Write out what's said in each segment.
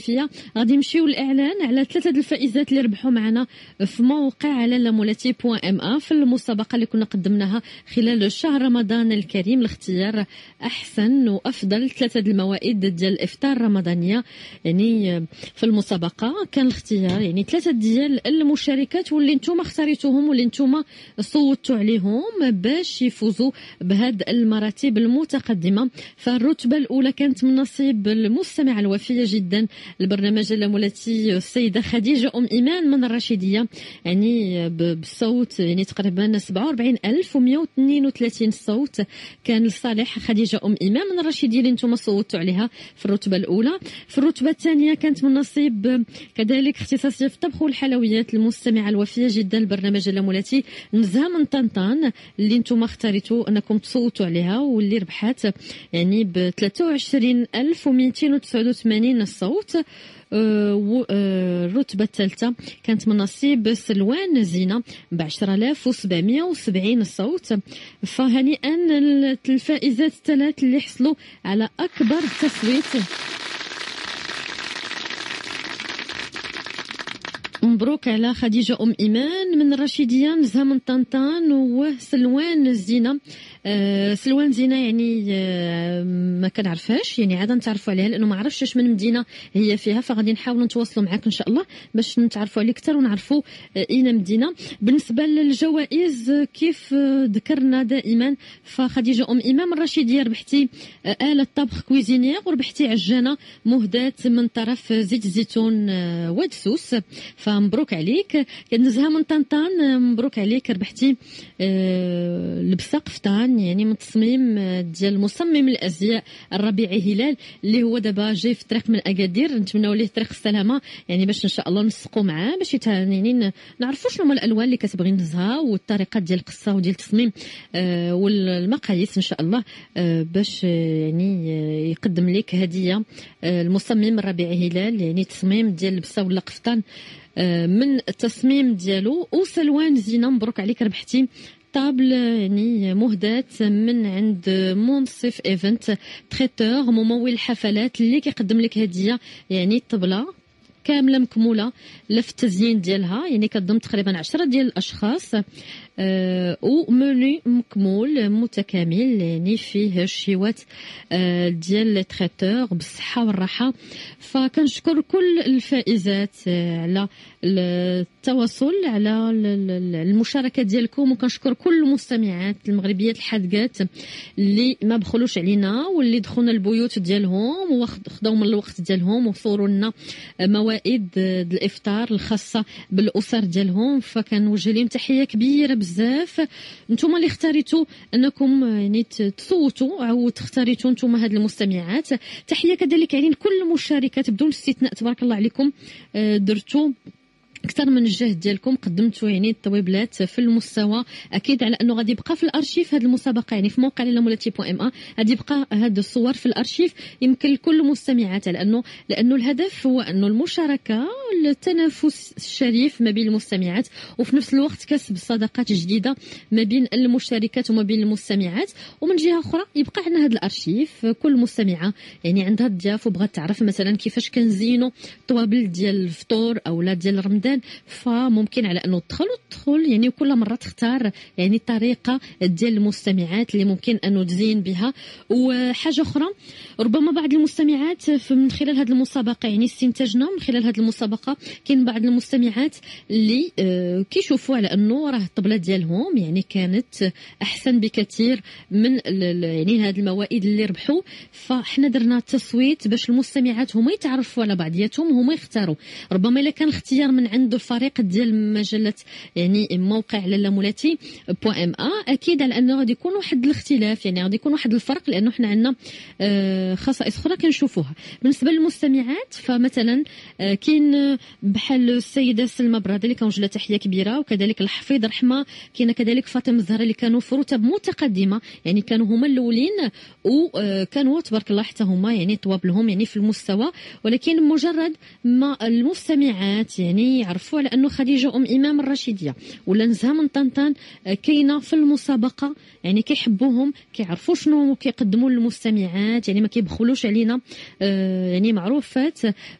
الوفيه. غادي نمشيو للاعلان على 3 الفائزات اللي ربحوا معنا في موقع على لامولاتي.ma في المسابقه اللي كنا قدمناها خلال شهر رمضان الكريم لاختيار احسن وافضل 3 الموائد ديال الافطار الرمضانيه. يعني في المسابقه كان الاختيار يعني 3 ديال المشاركات واللي نتوما اختاريتوهم واللي نتوما صوتوا عليهم باش يفوزوا بهاد المراتب المتقدمه. فالرتبه الاولى كانت من نصيب المستمعه الوفيه جدا البرنامج لامولاتي السيده خديجه ايمان من الرشيديه، يعني بالصوت يعني تقريبا 47132 صوت كان لصالح خديجه ايمان من الرشيديه اللي نتوما صوتوا عليها في الرتبه الاولى. في الرتبه الثانيه كانت من نصيب كذلك اختصاصيه في الطبخ والحلويات المستمعه الوفيه جدا البرنامج لامولاتي نزهه من طنطان اللي نتوما اختاريتوا انكم تصوتوا عليها واللي ربحات يعني ب 23289 صوت. الرتبة الثالثة كانت من نصيب سلوان زينة ب 10770 صوت. فهنيئا الفائزات الثلاث اللي حصلوا على أكبر تصويت. مبروك على خديجة إيمان من الرشيدية نزهة من طنطان وسلوان زينة. سلوان زينة يعني ما كنعرفهاش يعني عاده نتعرفوا عليها لانه ما عرفتش اش من مدينه هي فيها، فغادي نحاولوا نتواصلوا معاك ان شاء الله باش نتعرفوا عليك اكثر ونعرفوا اين مدينه. بالنسبه للجوائز كيف ذكرنا دائما فخديجه ايمان الرشيديه ربحتي آلة طبخ كويزينير وربحتي عجانه مهداة من طرف زيت الزيتون ودسوس، فمبروك عليك. نزهه من طنطان مبروك عليك ربحتي لبسه قفطان يعني من تصميم ديال مصمم الازياء الربيعي هلال اللي هو دابا جاي في الطريق من اكادير، نتمنوا ليه طريق السلامه يعني باش ان شاء الله نسقوا معاه باش يعني نعرفوا شنو هما الالوان اللي كتبغي نزهه والطريقه ديال القصه وديال التصميم والمقاييس ان شاء الله باش يعني يقدم لك هديه المصمم الربيعي هلال يعني تصميم ديال اللبسه ولا قفطان من التصميم ديالو. وسلوان زينه مبروك عليك ربحتي طابل يعني مهداة من عند منصف ايفنت تريتور ممول الحفلات اللي كيقدم لك هديه يعني الطبله كامله مكموله لف التزيين ديالها يعني كتضم تقريبا 10 ديال الاشخاص ومنيو مكمول متكامل يعني فيه الشيوات ديال التريتور بالصحه والراحه. فكنشكر كل الفائزات على التواصل على المشاركه ديالكم وكنشكر كل المستمعات المغربيات الحاذقات اللي ما بخلوش علينا واللي دخلنا البيوت ديالهم وخداو من الوقت ديالهم وصوروا لنا موائد الافطار الخاصه بالاسر ديالهم. فكنوجه لهم تحيه كبيره بزاف. نتوما اللي اختاريتوا انكم يعني تصوتوا او تختاريتوا نتوما هاد المستمعات. تحيه كذلك يعني لكل المشاركات بدون استثناء تبارك الله عليكم درتوا اكثر من الجهد ديالكم قدمتوا يعني الطويبلات في المستوى. اكيد على انه غادي يبقى في الارشيف هذه المسابقه يعني في موقع لامولاتي.ma غادي يبقى هذه الصور في الارشيف يمكن لكل المستمعات لانه الهدف هو انه المشاركه التنافس الشريف ما بين المستمعات وفي نفس الوقت كسب صداقات جديده ما بين المشاركات وما بين المستمعات. ومن جهه اخرى يبقى عندنا هذا الارشيف كل مستمعه يعني عندها الضياف وبغات تعرف مثلا كيفاش كنزينوا طوابل ديال الفطور او لا ديال رمضان فممكن على انه تدخل يعني كل مره تختار يعني الطريقه ديال المستمعات اللي ممكن انه تزين بها. وحاجه اخرى ربما بعض المستمعات من خلال هذه المسابقه يعني استنتاجنا من خلال هذه المسابقه كاين بعض المستمعات اللي كيشوفوا على انه راه الطبله ديالهم يعني كانت احسن بكثير من يعني هذه الموائد اللي ربحوا. فاحنا درنا تصويت باش المستمعات هما يتعرفوا على بعضياتهم هما يختاروا. ربما الا كان اختيار من عند الفريق ديال مجله يعني موقع على لامولاتي.ma اكيد على انه غادي يكون واحد الاختلاف يعني غادي يكون واحد الفرق لانه حنا عندنا خصائص اخرى كنشوفوها. بالنسبه للمستمعات فمثلا كاين بحال السيده سلمى برادة اللي كنوجه لها تحيه كبيره وكذلك الحفيظ رحمه كاينه كذلك فاطمه الزهراء اللي كانوا في رتب متقدمه يعني كانوا هما الاولين وكانوا تبارك الله حتى هما يعني طوابلهم يعني في المستوى. ولكن مجرد ما المستمعات يعني كيعرفوا على انه خديجه امام الرشيديه ولا نزهه من طنطان كاينه في المسابقه، يعني كيحبوهم، كيعرفوا شنو كيقدموا للمستمعات، يعني ما كيبخلوش علينا يعني معروفات.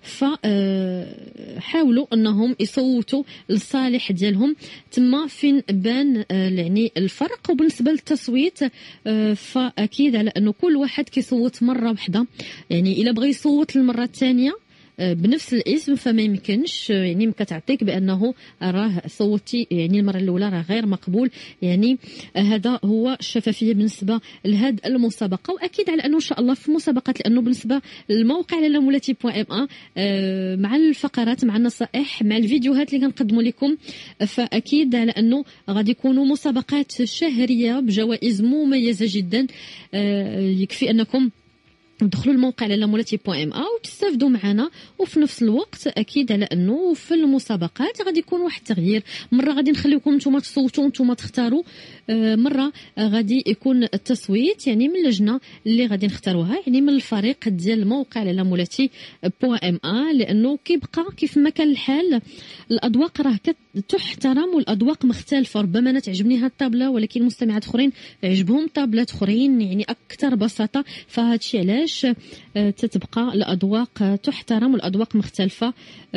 فحاولوا انهم يصوتوا للصالح ديالهم، تما فين بان يعني الفرق. وبالنسبه للتصويت فاكيد على انه كل واحد كيصوت مره واحده، يعني الا بغى يصوت للمره الثانيه بنفس الاسم فما يمكنش، يعني كتعطيك بانه راه صوتي يعني المره الاولى راه غير مقبول. يعني هذا هو الشفافيه بالنسبه لهذه المسابقه. واكيد على انه ان شاء الله في مسابقات، لانه بالنسبه للموقع لاله مولاتي .ma مع الفقرات مع النصائح مع الفيديوهات اللي كنقدموا لكم، فاكيد على انه غادي يكونوا مسابقات شهريه بجوائز مميزه جدا. يكفي انكم دخلوا الموقع لاله مولاتي .ma وتستافدوا معنا. وفي نفس الوقت اكيد على انه في المسابقات غادي يكون واحد التغيير، مره غادي نخليكم نتوما تصوتوا نتوما تختاروا، مره غادي يكون التصويت يعني من اللجنه اللي غادي نختاروها، يعني من الفريق ديال الموقع لاله مولاتي .ma، لانه كيبقى كيف ما كان الحال الاذواق راه تحترم والاذواق مختلفه. ربما انا تعجبني هاد الطابله ولكن مستمعات اخرين عجبهم طابلات اخرين يعني اكثر بساطه، فهذا الشيء علاش تتبقى الاذواق تحترم والاذواق مختلفه.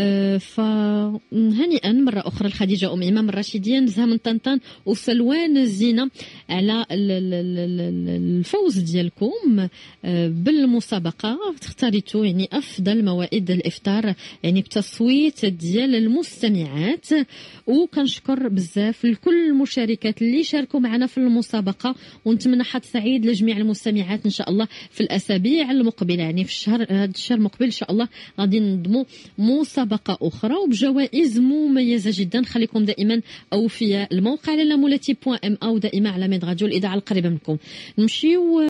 فهنيئا مره اخرى لخديجه امام الرشيديه، نزهه من طنطان وسلوان الزينه على الفوز ديالكم بالمسابقه. اختاريتوا يعني افضل موائد الافطار يعني بتصويت ديال المستمعات. وكنشكر بزاف لكل المشاركات اللي شاركوا معنا في المسابقه، ونتمنى حظ سعيد لجميع المستمعات ان شاء الله في الاسابيع المقبله، يعني في الشهر هذا الشهر المقبل ان شاء الله غادي ننظموا مسابقه اخرى وبجوائز مميزه جدا. خليكم دائما اوفياء الموقع لاله مولاتي .ma ودائما على ميد راديو الاذاعه القريبه منكم. نمشيو